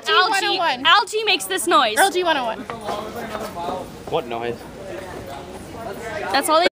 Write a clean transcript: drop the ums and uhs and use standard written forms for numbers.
Algae 101. Algae makes this noise. Algae 101. What noise? That's all they